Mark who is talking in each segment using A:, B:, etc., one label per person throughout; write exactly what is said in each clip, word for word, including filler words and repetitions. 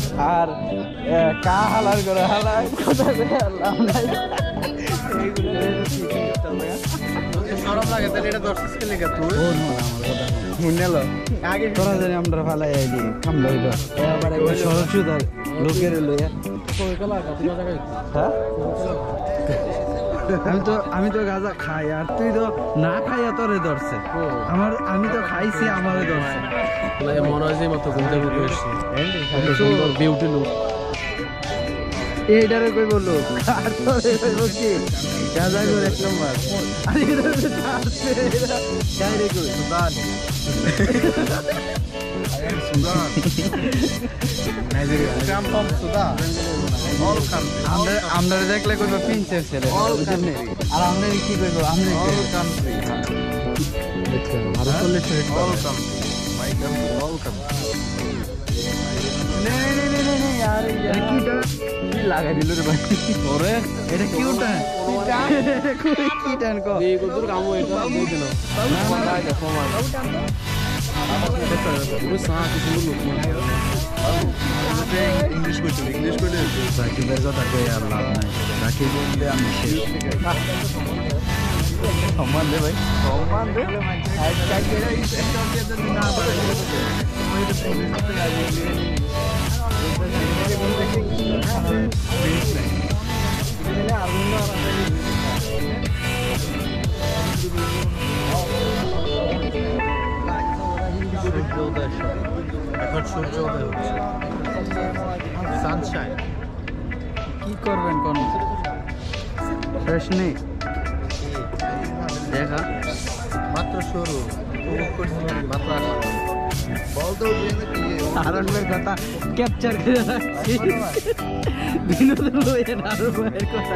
A: আর কা হালার করে হালার কথা আল্লাহ নাই
B: সরম লাগে তাহলে এটা দর্শক কে লেখা তুই
A: ও না আমার কথা মুন্নেলো
B: আগে
A: তোরা জানি আমরা ফালাই আইলি কামলা হইলো এবারে একবার সরস্বতার লোকের লইয়া
B: কই কলা কত টাকা
A: হ্যাঁ আমি তো আমি তো গাঁজা খাই আর তুই তো না খাইয়া তোরে ধরছে আমার আমি তো খাইছি আমারে ধরছে
B: মনে হয় যে মতো ঘুরতে ঘুরতে এসছি সুন্দর বিউটি লুক
A: এইটারে কই বললো আর তোরে কইব কি গাঁজা করে এক নম্বর আরে এটা ছাড়ছে এটা কাই রে কই Sudan Sudan Nigeria come from Sudan all country আমরা আমরা দেখলে কইব প্রিন্সেস ছেলে বুঝছেন আর আমরা কি কইব আমরা অল কান্ট্রি ভারত চল্লিশ minute all country my country all country নে নে নে নে নে यार এটা কিটা কি লাগা দিল রে ভাই ওরে এটা কিউটা কিটা কই কিটান কো এই কত কাম হইতো আমি দিন না না এটা ফরমান পুরো সাথে সুন্দর লোক ইংলিশ কইতে ইংলিশ কইতে রাকিবের কথা কই আর লাভ নাই রাকিব বললে আমি শেষ সম্মান দে ভাই সম্মান দে আজ কাকে এই সেক্টর দিয়ে না বলে ওই তো পুলিশ তো গাড়ি নিয়ে এখন সূর্যোদয় হচ্ছে সানশাইন কি করবেন কোন ফ্রেশ নেই দেখা মাত্র শুরু মাত্র আরনের কথা ক্যাপচার করে রাখছি বিনোদন লইয়ে আরনের কথা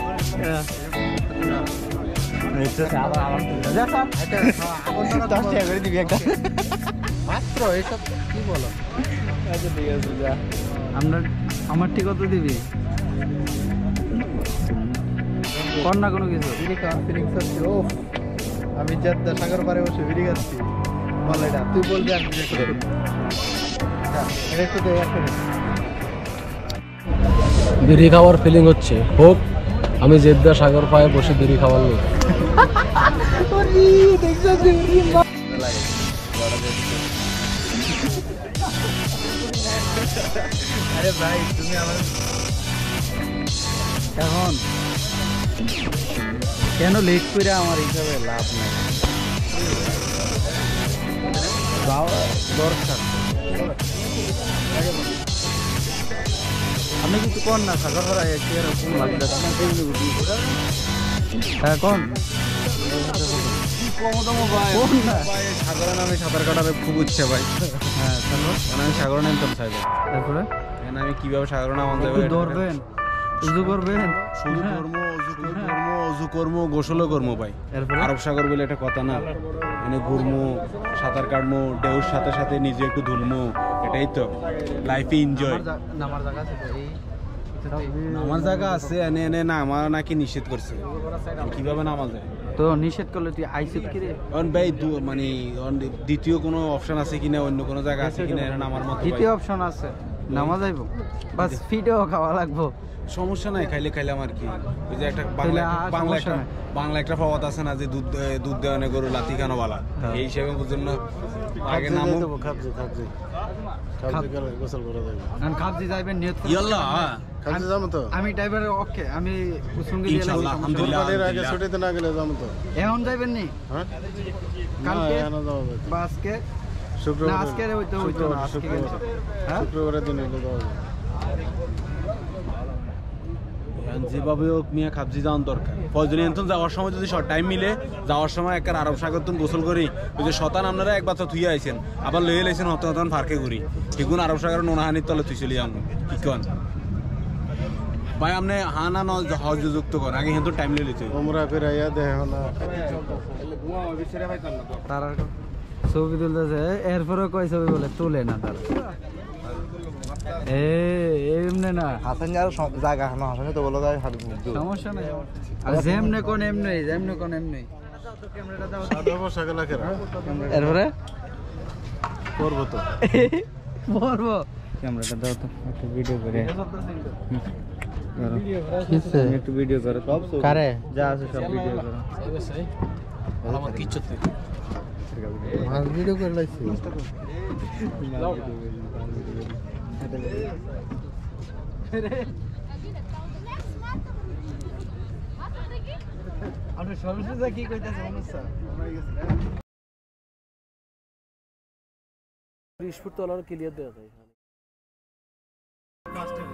A: মাত্র এইসব কি বলো আচ্ছা ঠিক আছে যা আমরা আমার ঠিক কত দিবি কর না কোনো কিছু ফিলিংস হচ্ছে ও আমি জেদ্দা সাগর পাড়ে বসে বিড়ি খাচ্ছি বল এটা তুই বলবি আমি এটা একটু দে একটা
B: বিড়ি খাওয়ার ফিলিং হচ্ছে হোক আমি জেদ্দা সাগর পাড়ে বসে বিড়ি খাওয়ার লোক
A: ওরে দেখছো বিড়ি আরে ভাই তুমি আমার এখন কেন লেট করে আমার হিসাবে লাভ নাই দরকার আমি কিছু কর না সাগর করা এরকম লাগবে হ্যাঁ কোন সাগরের নামে সাঁতার কাটার খুব ইচ্ছা ভাই হ্যাঁ আমি সাগরের নামতাম চাইবো তারপরে আমি কিভাবে সাগরের নাম ধরবেন উজু করবেন শুধু কর্ম উজু কর্ম উজু কর্ম গোসলও কর্ম ভাই আরব সাগর বলে একটা কথা না মানে ঘুরমো সাঁতার কাটমো ঢেউর সাথে সাথে নিজে একটু ধুলমো এটাই তো লাইফে এনজয় নামার জায়গা আছে নামার জায়গা আছে এনে এনে না আমার নাকি নিষেধ করছে কিভাবে নামা যায় তো নিষেধ করলে তুই আইসিত কি রে অন ভাই মানে দ্বিতীয় কোনো অপশন আছে কিনা অন্য কোনো জায়গা আছে কিনা এর নামার মতো দ্বিতীয় অপশন আছে নামা যাইবো বাস ফিডও খাওয়া লাগবো সমস্যা নাই খাইলে খাইলাম আর কি ওই যে একটা বাংলা বাংলা একটা বাংলা একটা প্রবাদ আছে না যে দুধ দুধ দেওয়ানে গরু লাথি খানো বালা এই হিসেবে বুঝুন না আগে নামো খাবজি খাবজি খাবজি করে গোসল করে দেব আমি খাবজি যাইবেন নিয়ত করে ইয়াল্লাহ খাবজি যাবো তো আমি ড্রাইভার ওকে আমি সঙ্গে দিয়ে ইনশাআল্লাহ আলহামদুলিল্লাহ এর আগে ছুটিতে না গেলে যাবো তো এখন যাইবেন নি হ্যাঁ কালকে এখন যাবো আজকে শুক্রবার আজকে হইতো হইতো আজকে হ্যাঁ শুক্রবারের দিন হইলো যাবো যেভাবে হোক মিয়া খাবজি যাওয়ার দরকার ফজরে এনতন যাওয়ার সময় যদি শর্ট টাইম মিলে যাওয়ার সময় একটা আরব সাগর তুন গোসল করি ওই যে শতান আপনারা এক বাচ্চা থুইয়া আইছেন আবার লইয়ে লাইছেন হত হতন ফারকে ঘুরি ঠিকুন আরব সাগর নোনাহানির তলে তুই চলে যাবো কি কন ভাই আপনি হা না ন হজ যুক্ত করেন আগে কিন্তু টাইম লিয়ে লিতে ওমরা করে আইয়া দেখো না তার ছবি তুলতেছে এরপরে কয় ছবি বলে তুলে না তার এমনে না হাসান যার জায়গা না হাসানে তো বলা যায় সমস্যা নাই আর যেমনে কোন এমনি যেমনে কোন এমনি ক্যামেরাটা দাও সাদা বসা গেল কেন এরপরে করব তো করব ক্যামেরাটা দাও তো একটু ভিডিও করে একটু ভিডিও করো কারে যা আছে সব ভিডিও করো
B: আমার কিচ্ছু
A: ভালো ভিডিও করে লাইছি আপনি সর্বশেষ কি কইতাছেন মানুষ স্যার
B: বিশ ফুট তলার ক্লিয়ার দেওয়া যায়